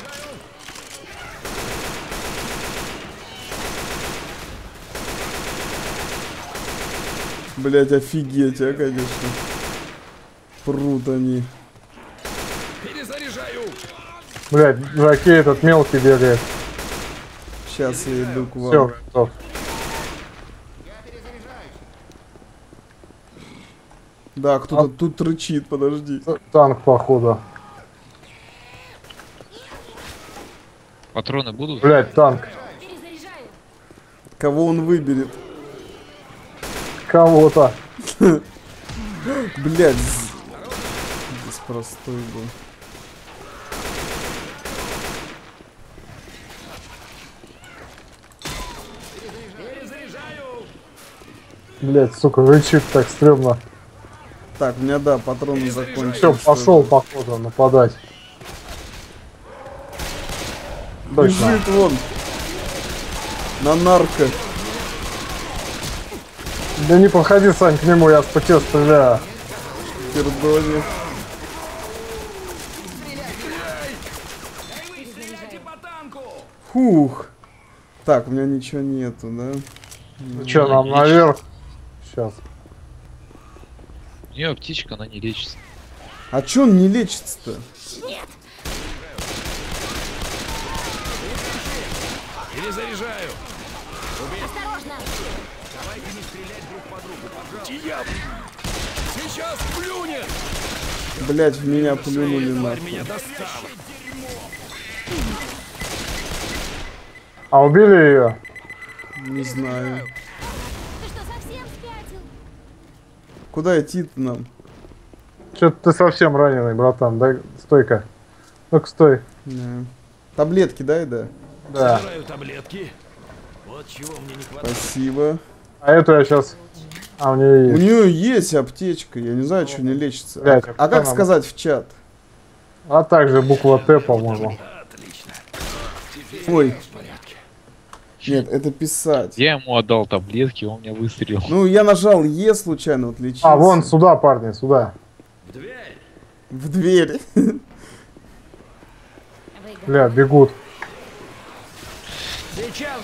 B: Блядь, офигеть, а, конечно. Прут они.
C: Перезаряжаю.
A: Блять, Жаки этот мелкий бегает.
B: Сейчас я иду к вам.
A: Все, готов.
B: Да, кто-то тут рычит, подожди.
A: Танк, походу.
E: Патроны будут?
A: Блять, танк.
F: Перезаряжаю.
B: Кого он выберет?
A: Кого-то.
B: Блядь. з- Здесь простой был.
A: Блять, сука, рычит так стрёмно.
B: Так, у меня, да, патроны закончились.
A: Все,
B: что
A: пошел,
B: это?
A: походу, нападать. Точно.
B: Бежит вон. На нарко.
A: Да не подходи, Сань, к нему, я с ПТ стреляю.
B: Пердоне.
C: Стреляйте по танку.
B: Фух. Так, у меня ничего нету, да?
A: Че, нам наверх? Сейчас.
E: У нее птичка, она не лечится.
B: А чё он не лечится-то?
C: Перезаряжаю.
F: Осторожно!
C: Давайте не стрелять друг по другу, пожалуйста. Я... Сейчас плюнет!
B: Блять, в меня плюнули
C: Тварь
B: нахуй.
C: меня достала.
A: А убили ее?
B: Не знаю.
F: Ты что, совсем спятил?
B: Куда идти-то нам?
A: Че-то ты совсем раненый, братан. Дай, стой-ка. Ну-ка, стой.
B: Да. Таблетки дай, да?
A: Да.
C: Собираю таблетки. Вот чего мне не хватает.
B: Спасибо.
A: А эту я сейчас... А, у нее
B: У
A: есть.
B: нее есть аптечка, я не знаю, что не лечится.
A: Блядь,
B: А,
A: а
B: а как
A: кто нам-
B: сказать в чат?
A: А также буква Т, по-моему.
C: Отлично.
B: Ой. Нет, это писать.
E: Я ему отдал таблетки, он меня выстрелил.
B: Ну, я нажал Е случайно, вот лечиться.
A: А, вон, сюда, парни, сюда.
C: В дверь.
B: В дверь.
A: Бля, бегут.
C: Сейчас.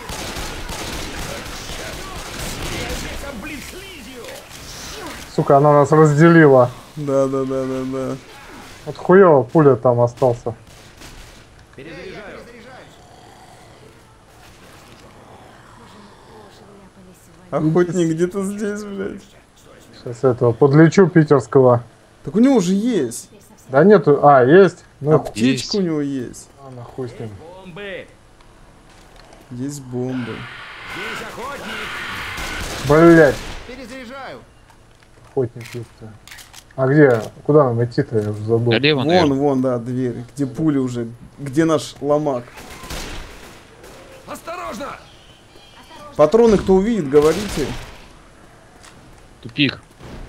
C: Там, блин, слизью.
A: Сука, она нас разделила.
B: Да, да, да, да, да.
A: Вот хуёво, пуля там остался.
C: Перезаряжаю.
B: Охотник где-то здесь, блядь.
A: Сейчас этого подлечу питерского.
B: Так у него уже есть.
A: Да нету. А, есть? Ну,
B: Аптечка
E: Есть.
B: у него есть.
A: а, нахуй с ним.
C: Бомбы.
B: Есть бомбы.
C: Здесь охотник.
A: Блять,
D: Перезаряжаю.
A: охотник ёпта. А где? Куда нам идти-то? Я уже забыл.
E: Налево,
B: Вон,
E: наверное.
B: вон, да, дверь. Где пули уже. Где наш ломак?
C: Осторожно.
B: Патроны кто увидит, говорите.
E: Тупик.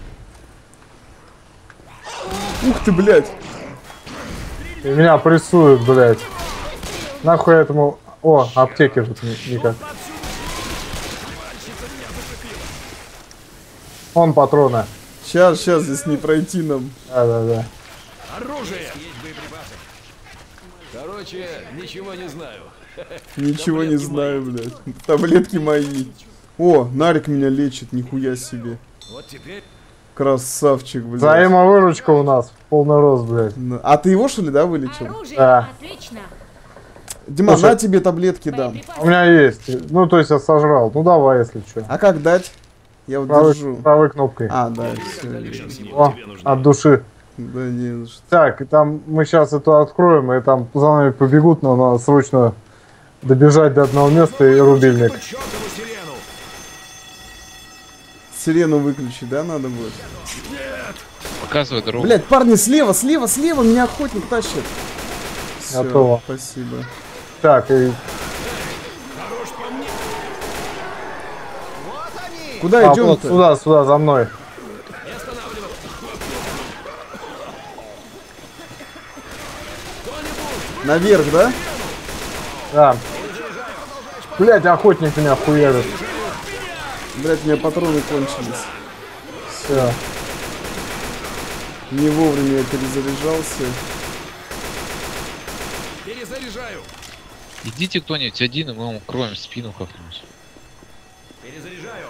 B: Ух ты, блядь.
A: И меня прессуют, блять. Нахуй этому... О, аптеки тут ни- никак. Вон патроны.
B: Сейчас, сейчас здесь не пройти нам.
A: Да-да-да.
C: Оружие. Есть боеприпасы. Короче, ничего не знаю.
B: Ничего не знаю, блядь. Таблетки мои. О, Нарик меня лечит, нихуя себе.
C: Вот теперь.
B: Красавчик, блядь.
A: Взаимовыручка у нас. в Полный рост, блядь.
B: Да. А ты его, что ли, да, вылечил?
F: Оружие.
A: Да.
F: Отлично.
B: Дима,
A: Слушай.
B: на тебе таблетки дам.
F: Боеприпасы.
A: У меня есть. Ну, то есть я сожрал. Ну, давай, если что.
B: А как дать? Я вот
A: Правой,
B: держу.
A: правой кнопкой.
B: А, да, все.
A: О, от души.
B: Да не за что.
A: Так, и там мы сейчас это откроем, и там за нами побегут, но надо срочно добежать до одного места и рубильник.
C: Чёртову сирену.
B: Сирену выключить, да, надо будет?
E: Показывай дорогу.
B: Блять, парни, слева, слева, слева, меня охотник тащит. Всё,
A: Готово.
B: спасибо.
A: Так, и...
D: Вот они.
B: Куда
A: а, вот
B: идем-то?
A: сюда, сюда, за мной.
B: Наверх, да?
A: Да. Блять, охотник меня хуярит.
B: Блять, у меня патроны кончились.
A: Все.
B: Не вовремя я перезаряжался.
C: Перезаряжаю.
E: Идите кто-нибудь один, и мы вам кроем спину как-нибудь.
C: Перезаряжаю.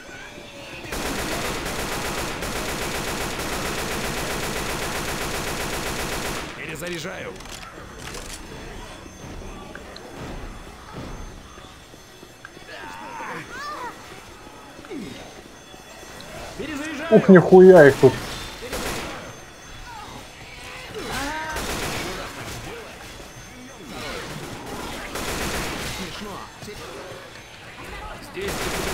C: Перезаряжаю. Перезаряжаю.
A: Ух, нихуя их тут.
C: Здесь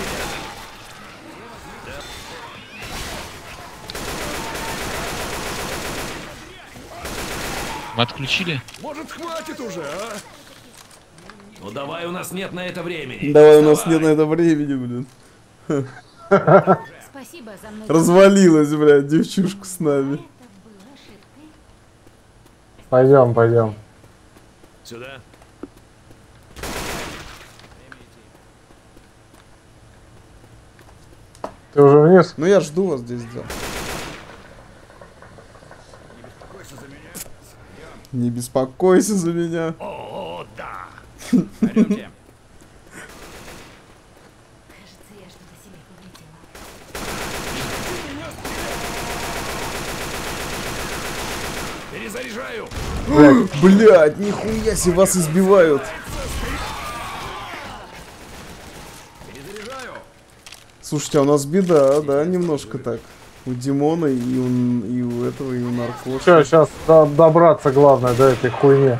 E: Мы отключили?
C: Может, хватит уже, а? Ну давай, у нас нет на это времени.
B: Давай, у нас нет на это времени, блин.
F: Спасибо за мной.
B: Развалилась, блядь, девчушка с нами.
F: Это было ошибкой.
A: Пойдем, пойдем.
C: Сюда.
A: Ты уже вниз?
B: Ну я жду вас здесь, да. Не беспокойся за меня.
C: О, да. Пойдемте.
F: Кажется, я что-то себе повредила.
C: Перезаряжаю.
B: Блядь, нихуя себе вас избивают. Слушайте, а у нас беда, да, немножко так. У Димона и у, и у этого, и у Наркоша.
A: Все, сейчас добраться главное до этой хуйни.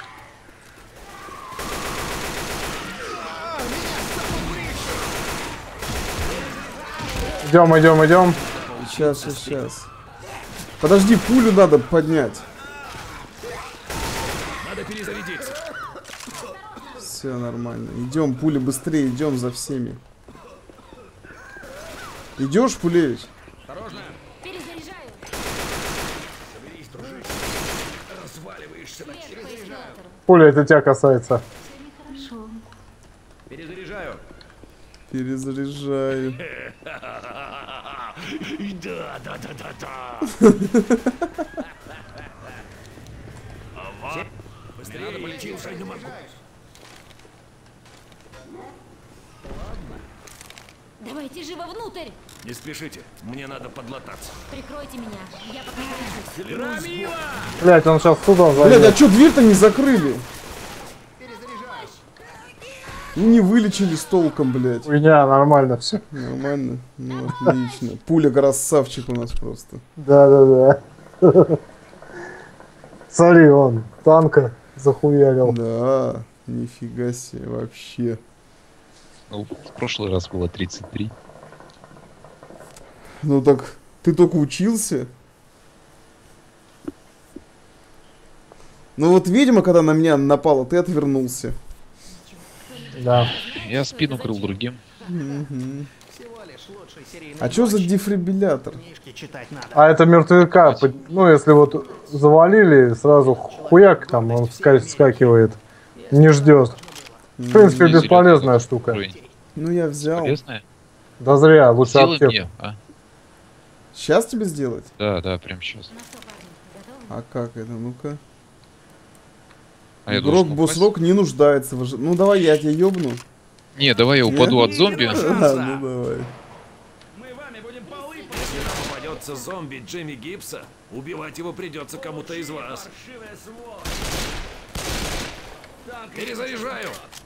A: Идем, идем, идем.
B: Сейчас, сейчас, сейчас. Подожди, пулю надо поднять.
C: Надо перезарядиться.
B: Все нормально. Идем, пули быстрее, идем за всеми. Идешь, Пулевич?
C: Осторожно.
F: Перезаряжаю.
C: Соберись, дружище. Разваливаешься на
F: Вверх по эскалатору.
A: Пуля, это тебя касается.
F: Все нехорошо.
C: Перезаряжаю.
B: Перезаряжаю.
C: Да, да, да, да, да. Ага. Быстрее надо полететь, уже не могу.
F: Давайте живо внутрь.
C: Не спешите, мне надо подлататься.
F: Прикройте меня. Я пока
C: Рамила!
A: Блять, он сейчас сюда
B: Блядь,
A: зайдет.
B: а чё дверь-то не закрыли? И не вылечили с толком, блядь.
A: Хуйня, нормально все.
B: Нормально? Ну, отлично. Пуля красавчик у нас просто.
A: Да, да, да. Смотри, он танка захуярил.
B: Да, нифига себе вообще.
E: Ну, в прошлый раз было тридцать три.
B: Ну так, ты только учился? Ну вот, видимо, когда на меня напала, ты отвернулся.
A: Да.
E: Я спину крыл другим.
B: Мгм.
D: Всего лишь лучший серийный
B: А чё за
D: ночь.
B: дефибриллятор?
D: Книжки читать надо.
A: А это мертвяка, под- ну если вот завалили, сразу хуяк там, он ска- вскакивает. Не ждет. В принципе,
E: Мне
A: бесполезная
E: зелёный
A: штука.
E: уровень.
B: Ну я взял.
E: Полезная?
A: Да зря, лучше
E: Сделай
A: аптеку.
E: мне, а?
B: Сейчас тебе сделать?
E: Да, да, прям сейчас.
F: На что, парни, готовы?
B: А как это? Ну-ка.
E: А я
B: Игрок
E: должен упасть?
B: Босрок не нуждается в ожи- Ну давай я тебя ёбну.
E: Не, давай я упаду от зомби.
B: А, ну давай.
C: Мы вами будем полы. Если нам попадется зомби Джимми Гибса, убивать его придется кому-то из вас. Перезаряжаю.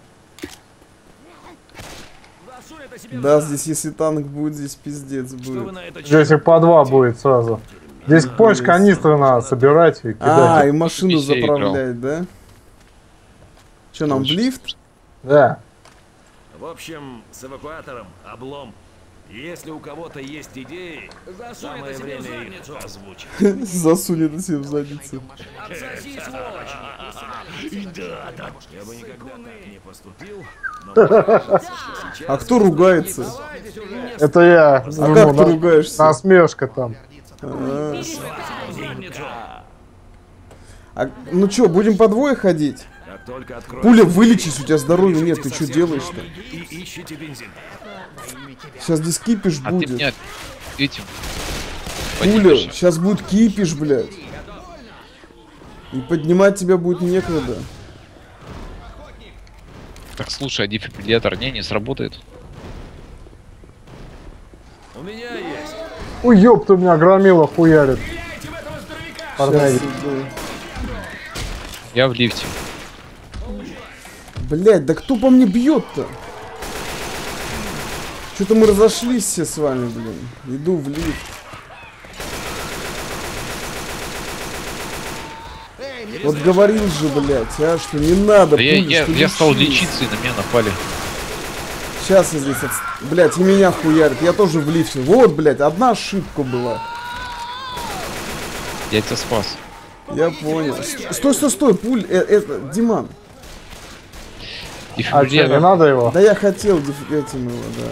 C: Засунь это себе в
B: Да,
C: зад.
B: здесь если танк будет, здесь пиздец
C: Что вы
B: будет.
C: на это
A: Здесь их по два будет сразу. Здесь помнишь, канистры надо собирать и
B: А,
A: кидать.
B: и машину
E: Везде
B: заправлять, да? Че, нам в лифт?
A: Да.
C: В общем, с эвакуатором облом. Если у кого-то есть идеи, самое время их озвучить.
B: Засунь это себе в задницу.
C: Отсоси, сволочь! Да, да. Я бы никогда так не поступил, но сейчас...
B: А кто ругается?
C: Давайте уже.
A: Это я.
B: А
A: Ну,
B: как ты
A: на-
B: ругаешься?
A: Насмешка там.
B: А,
C: Задницу.
B: а, ну чё, будем по двое ходить?
C: Как только откроешь...
B: Пуля, вылечись, у тебя здоровья нет, ты что делаешь-то?
C: И ищите бензин.
B: Сейчас здесь кипиш
E: А ты
B: будет.
E: меня этим...
B: Пуля,
E: поднимешься?
B: сейчас будет кипиш, блядь. И поднимать тебя будет некогда.
E: Так, слушай, а дефибриллятор не, не сработает?
C: У меня есть.
A: Ой, ёб, ты меня громила хуярит. Парняги.
B: Щас иду.
E: Я в лифте.
B: Блядь, да кто по мне бьет-то? Что-то мы разошлись все с вами, блин. Иду в лифт. Вот говорил же, блядь, а, что не надо
E: Да я,
B: пули,
E: я,
B: что
E: я стал
B: лечись.
E: лечиться, и на меня напали.
B: Сейчас я здесь, от... блядь, и меня хуярит. Я тоже в лифте. Вот, блядь, одна ошибка была.
E: Я тебя спас.
B: Я понял. С- Стой, стой, стой, пуль, э, это, Диман.
A: А что, не
E: Дефибриллятор.
A: надо его?
B: Да я хотел деф- этим его, да.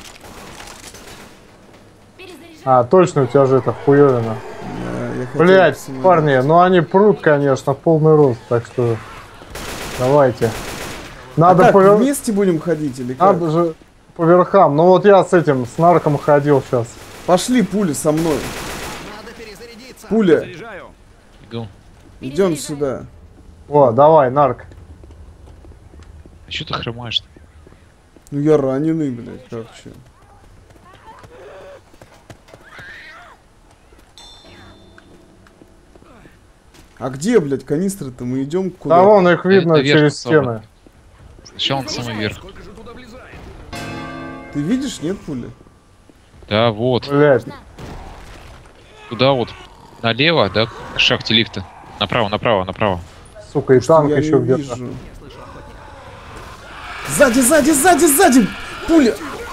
F: Перезаряжаю.
A: А, точно, у тебя же это хуёвина.
B: Да, я хотел
A: Блять,
B: всего-
A: парни, ну они прут, конечно, в полный рост, так что давайте.
B: А
A: Надо,
B: как,
A: повер-
B: вместе будем ходить или как?
A: Надо же по верхам. Ну вот я с этим, с нарком ходил сейчас.
B: Пошли, пули, со мной.
D: Надо перезарядиться.
B: Пуля,
C: Заряжаю.
E: Иду.
B: идем сюда.
A: О, давай, нарк.
E: А что ты хромаешь-то?
B: Ну я раненый, блядь, как че? А где, блядь, канистры-то? Мы идем куда?
A: Да вон их видно
E: Это верх
A: через
E: самый.
A: стены.
E: Сначала на самый верх.
C: Сколько же туда влезает?
B: Ты видишь, нет пули?
E: Да, вот.
A: Блять,
E: Туда вот. Налево, да, к шахте лифта. Направо, направо, направо.
A: сука, и танк
B: Я
A: еще
B: не
A: где-то.
B: вижу. Сзади, сзади, сзади, сзади! Пуля!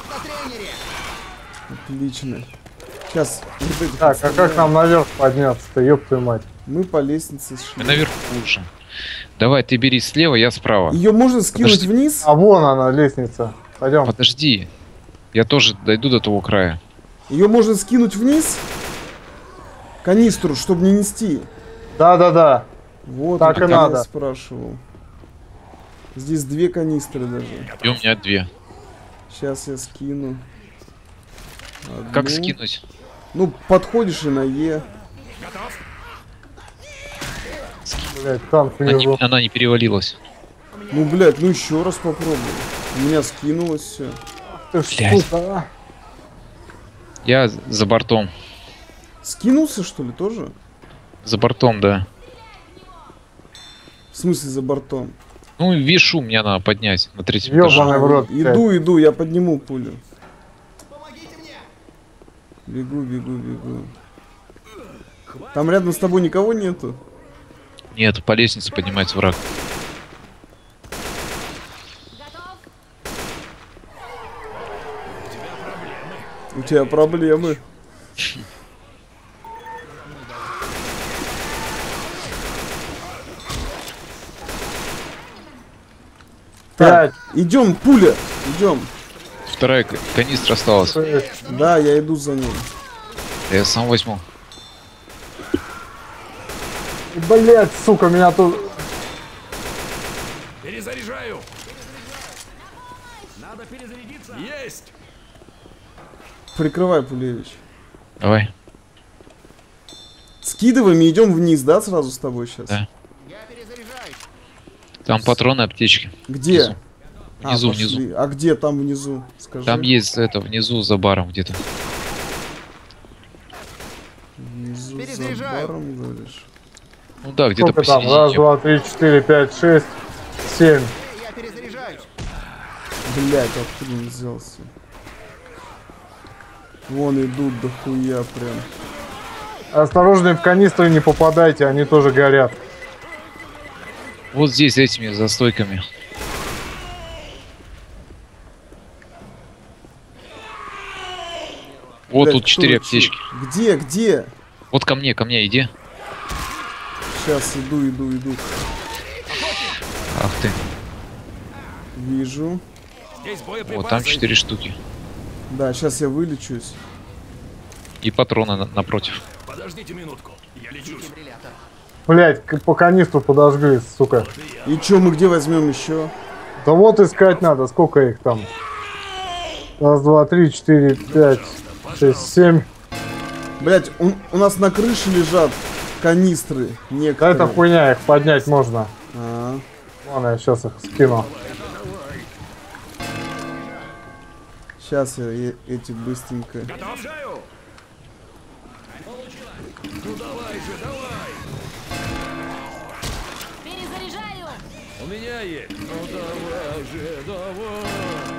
B: Отлично. Сейчас. вот этих
A: Так, а как нам наверх подняться-то, ёб твою мать?
B: Мы по лестнице
E: Мы
B: шли.
E: наверху уже. Давай, ты бери слева, я справа.
B: Ее можно скинуть
E: Подожди.
B: вниз?
A: А вон она, лестница. Пойдем.
E: Подожди. Я тоже дойду до того края.
B: Ее можно скинуть вниз? Канистру, чтобы не нести.
A: Да-да-да.
B: Вот,
A: Так
B: это
A: и
B: я
A: надо.
B: спрашивал. Здесь две канистры даже.
E: И у меня две.
B: Сейчас я скину.
E: Как
B: Одну.
E: скинуть?
B: Ну, подходишь и на Е.
A: Блять, танк
E: Она не,
A: внизу.
E: она не перевалилась.
B: Ну, блядь, ну еще раз попробуй. У меня скинулось все.
A: Ты
E: блядь.
A: сука, а?
E: Я за бортом.
B: Скинулся, что ли, тоже?
E: За бортом, да.
B: В смысле за бортом?
E: Ну, вешу мне надо поднять на третьем
A: Ёбаный
E: этаже.
A: в рот, блядь.
B: Иду, иду, я подниму пулю. Бегу, бегу, бегу. Там рядом с тобой никого нету?
E: Нет, по лестнице поднимается враг.
F: Готов?
B: У тебя проблемы.
A: Пять.
B: Идем, пуля, идем.
E: Вторая к- канистра осталась.
B: Да, я иду за ним.
E: Я сам возьму.
A: Блять, сука, меня тут...
C: Перезаряжаю. Надо перезарядиться. Есть.
B: Прикрывай, Пулевич.
E: Давай.
B: Скидываем и идем вниз, да, сразу с тобой сейчас?
E: Да. Там патроны, аптечки.
B: Где?
E: Внизу.
B: А,
E: Внизу,
B: пошли.
E: внизу.
B: А где там внизу? Скажи.
E: Там есть это, внизу за баром где-то.
B: Внизу за
D: Перезаряжаю.
B: баром, говоришь?
E: Ну да, где-то
A: Сколько там?
E: посередине.
A: Раз, два, три, четыре, пять, шесть, семь.
D: Я перезаряжаюсь.
B: Блять, откуда он взялся? Вон идут до хуя прям.
A: Осторожнее, в канистры не попадайте, они тоже горят.
E: Вот здесь, этими застойками. Вот
B: Блядь,
E: тут
B: кто
E: четыре
B: лечит?
E: аптечки.
B: Где, где?
E: Вот ко мне, ко мне иди.
B: Сейчас иду, иду, иду.
E: Ах ты.
B: Вижу.
C: Здесь боеприпасы.
E: Вот там четыре штуки.
B: Да, сейчас я вылечусь.
E: И патроны на- напротив.
C: Подождите минутку. Я лечусь.
A: Блять, по канистру подожгли, сука.
B: И чё, мы где возьмем еще?
A: Да вот искать надо, сколько их там? Раз, два, три, четыре, пять, шесть, семь.
B: Блять, у, у нас на крыше лежат канистры
A: Да
B: некоторые.
A: это хуйня, их поднять можно.
B: А,
A: Ладно, я сейчас их скину.
B: сейчас я э- эти быстренько.
C: Готовжаю. Ну давай же, давай.
F: Перезаряжаю!
C: У меня есть. Ну давай же, давай.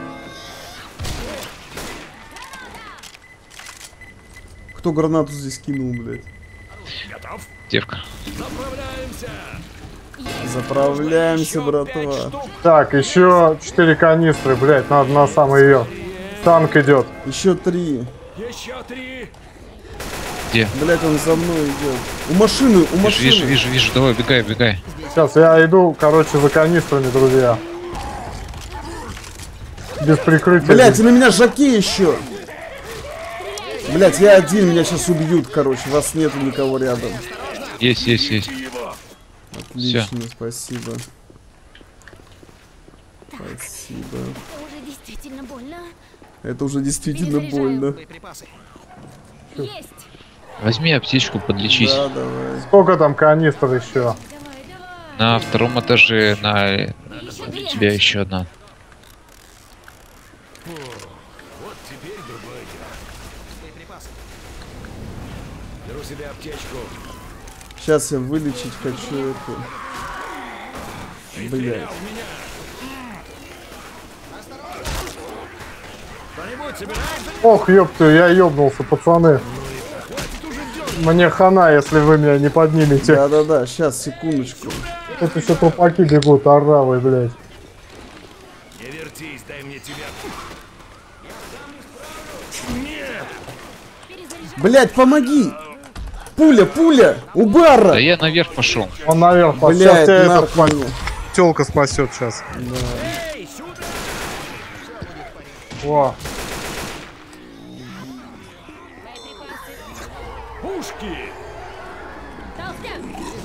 B: Кто гранату здесь кинул, блядь?
C: Готов?
E: Девка.
C: Заправляемся.
B: Заправляемся,
C: Еще пять
B: братва.
C: штук.
A: Так, еще четыре канистры, блять, надо на самый ее. Танк идет.
B: Еще три.
C: Еще три.
E: Где?
B: Блять, он за мной идет. У машины, у
E: Вижу,
B: машины.
E: вижу, вижу, вижу. Давай, бегай, бегай.
A: Сейчас я иду, короче, за канистрами, друзья. Без прикрытия.
B: Блять, и на меня жаки еще. Блять, я один, меня сейчас убьют, короче. Вас нету никого рядом.
E: Есть, есть, есть.
B: Отлично, спасибо. Спасибо.
F: Это уже действительно больно.
B: Это уже действительно больно.
D: Боеприпасы.
F: Есть!
E: Возьми аптечку, подлечись.
B: Да, давай.
A: Сколько там канистр еще?
F: Давай, давай.
E: На втором этаже на
F: Еще
E: у
F: две.
E: тебя еще одна.
C: Вот теперь другое дело.
D: Боеприпасы.
C: Беру себе аптечку.
B: Сейчас я вылечить хочу эту. Блять.
C: У меня. Кто-нибудь собирается?
A: Ох, ёпту, я ёбнулся, пацаны. Мне хана, если вы меня не поднимете.
B: Да-да-да, сейчас, секундочку.
A: Тут еще трупаки бегут, оравы, блядь.
C: Не вертись, дай мне тебя.
B: Блять, помоги! Пуля, пуля! У бара!
E: Да я наверх пошел.
A: Он наверх, сейчас
B: Блять,
A: тебя этот
B: нахуй.
A: тёлка спасет сейчас.
C: Эй, сюда!
A: О,
C: Пушки!
F: Толстяк!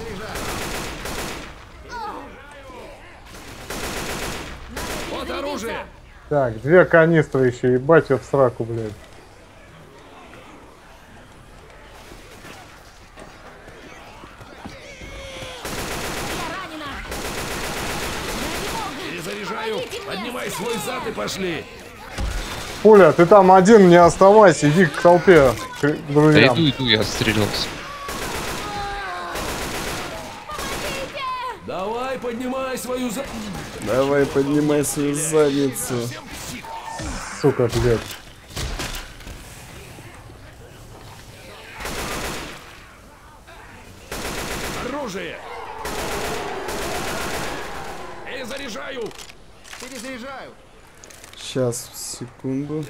C: Вот оружие!
A: так, две канистры еще, ебать ее в сраку, блядь.
F: Я ранена!
C: Перезаряжаю! Поднимай свой зад и пошли!
A: Пуля, ты там один, не оставайся, иди к толпе, к
E: Да
A: друзьям.
E: иду, иду, я отстрелялся.
C: Давай, поднимай свою зад...
B: Давай, поднимай свою задницу.
A: Сука, блядь.
C: Оружие! Перезаряжаю!
D: Перезаряжаю.
B: Сейчас, секунду.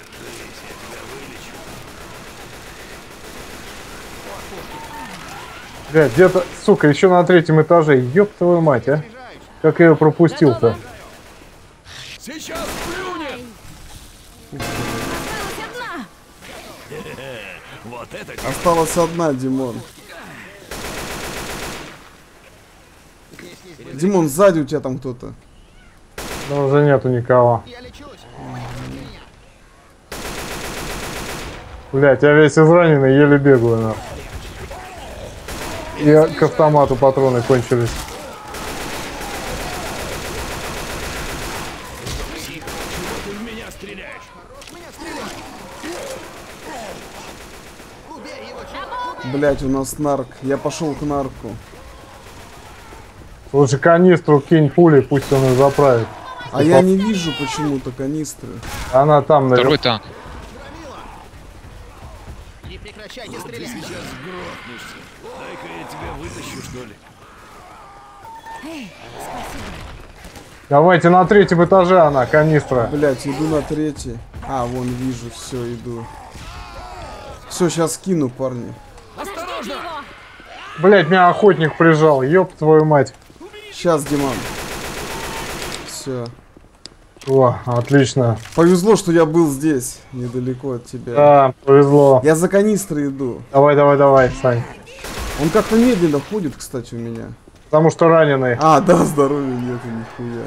A: Блядь, где-то, сука, еще на третьем этаже. Ёб твою мать, а. Как я ее пропустил-то?
C: Сейчас плюнет!
F: Осталась одна!
C: Вот это...
B: Осталась одна, Димон. Димон, сзади у тебя там кто-то.
A: Да уже нету никого.
D: Я лечусь.
A: Блядь, я весь израненный, еле бегаю, на. И к автомату патроны кончились.
C: Чего ты в меня стреляешь?
D: Убей его, чувак.
B: Блять, у нас нарк. Я пошел к нарку.
A: Лучше канистру кинь пули, пусть он ее заправит.
B: А я не вижу почему-то канистры.
A: Она там, наверное.
E: Второй танк.
D: Не прекращайте стрелять.
C: Сейчас грохнешься. Дай-ка я тебя вытащу, что ли.
A: Давайте на третьем этаже она, канистра.
B: Блять, иду на третий. А, вон вижу, все, иду. Все, сейчас кину, парни.
C: Осторожно!
A: Блять, меня охотник прижал, ёб твою мать.
B: Сейчас, Диман. Все.
A: О, отлично.
B: Повезло, что я был здесь, недалеко от тебя.
A: Да, повезло.
B: Я за канистрой иду.
A: Давай, давай, давай, Сань.
B: Он как-то медленно ходит, кстати, у меня.
A: Потому что раненый.
B: А, да, здоровья нету, нихуя.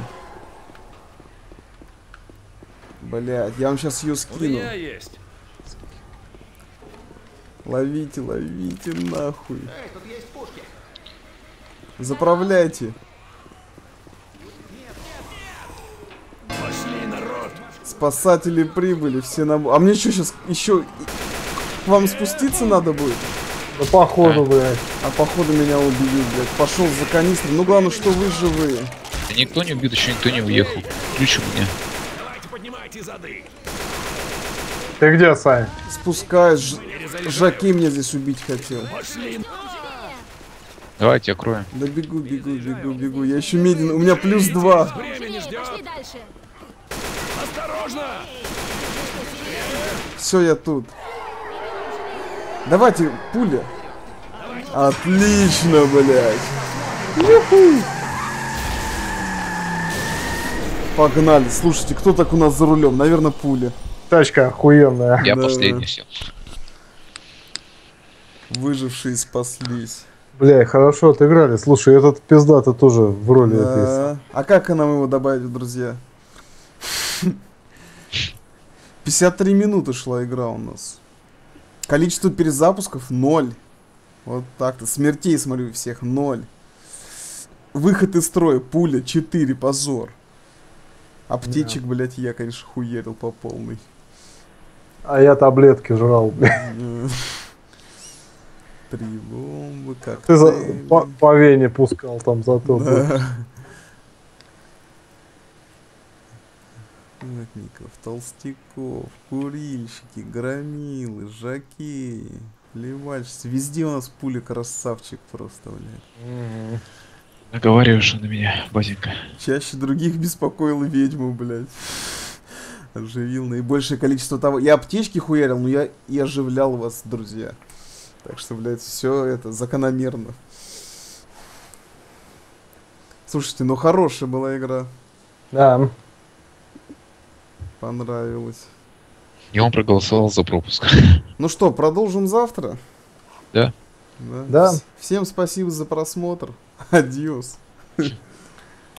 B: Блять, я вам сейчас ее
C: У
B: скину.
C: меня есть.
B: Ловите, ловите, нахуй.
D: Эй, тут есть пушки.
B: Заправляйте.
C: Пошли, народ!
B: Спасатели прибыли, все на... А мне что сейчас еще... К вам спуститься надо будет?
A: Да походу, блядь.
B: А походу меня убьют, блядь. Пошел за канистрой. Ну главное, что вы живые.
E: Да никто не убит, еще никто не уехал. Ключ у меня.
C: Давайте поднимайте зады.
A: Ты где, Сань?
B: Спускаюсь. Ж... Жаки меня здесь убить хотел.
C: Пошли!
E: Давайте откроем.
B: Да бегу, бегу, бегу, бегу. Я еще медленно. У меня плюс два.
C: Время не ждет!
F: Пошли дальше!
C: Осторожно!
B: Все, я тут. Давайте, пуля. Отлично, блядь. Юху. Погнали. Слушайте, кто так у нас за рулем? Наверное, пуля.
A: Тачка охуенная.
E: Я
B: Да.
E: последний сел.
B: Выжившие спаслись.
A: Бля, хорошо отыграли. Слушай, этот пизда-то тоже в роли описан.
B: Да. А как нам его добавить в друзья? пятьдесят три минуты шла игра у нас. Количество перезапусков ноль. Вот так-то. Смертей, смотрю, всех ноль. Выход из строя, пуля четыре, позор. Аптечек, блять, я, конечно, хуерил по полной.
A: А я таблетки жрал, бля.
B: Три бомбы, как
A: Ты за, по, по вене пускал там зато.
B: Да. Шахматников, толстяков, курильщики, громилы, жокеи, плевальщицы. Везде у нас пуля красавчик просто, блядь.
E: Наговариваешь на меня, батенька.
B: Чаще других беспокоил ведьму, блядь. Оживил наибольшее количество того. Я аптечки хуярил, но я и оживлял вас, друзья. Так что, блядь, все это закономерно. Слушайте, ну хорошая была игра.
A: Да.
B: Понравилось.
E: И он проголосовал за пропуск.
B: Ну что, продолжим завтра?
E: Да.
B: Да.
A: Да.
B: Всем спасибо за просмотр. Адьос.